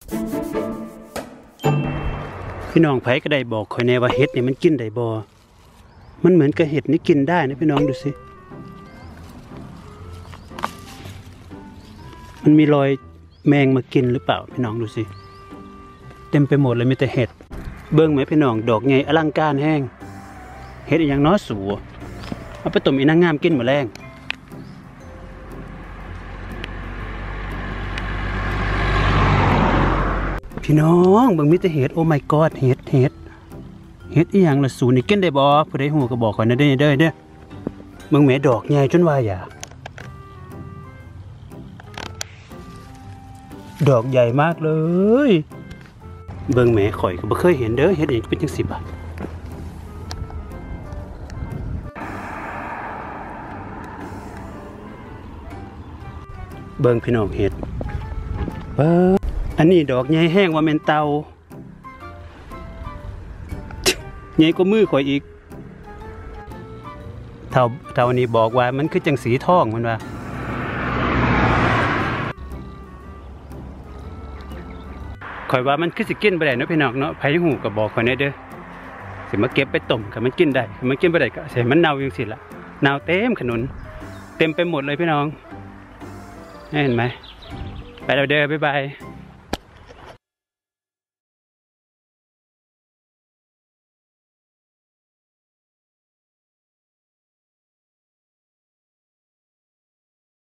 พี่น้องไผก็ได้บอกคอยแน่ว่าเห็ดนี่มันกินได้บ่มันเหมือนกับเห็ดนี่กินได้นะพี่น้องดูสิมันมีรอยแมงมากินหรือเปล่าพี่น้องดูสิเต็มไปหมดเลยมีแต่เห็ดเบิ่งไหมพี่น้องดอกใหญ่อลังการแห้งเห็ดอย่างน้อยสูเอาไปต้มอีนางงามกินหมดแรงพี่น้องเบิ่งมีแต่เห็ดโอ้ my god เห็ดอีหยังละสูนี่กินได้บ่ผู้ใดฮู้ก็บอกก่อนนะเด้อเด้อเบิ่งแม่ดอกใหญ่จนว่าอย่าดอกใหญ่มากเลยเบิ่งแม่ข่อยก็บ่เคยเห็นเด้อเห็ดอีกเป็นจัง10 บาทเบิ่งพี่น้องเห็ดอันนี้ดอกใหญ่แห้งว่าแม่นเตาใหญ่กว่ามือข่อยอีกเท่านี้บอกว่ามันคือจังสีทองมันว่าข่อยว่ามันคือสิกินไปได้เนาะพี่น้องเนาะไผหูก็บอกข่อยแน่เด้อสิมาเก็บไปต้มก็มันกินได้มันกินไปได้ก็ใส่มันเน่าจังซี่ล่ะเน่าเต็มถนนเต็มไปหมดเลยพี่น้องเห็นไหมไปแล้วเด้อบ๊ายบาย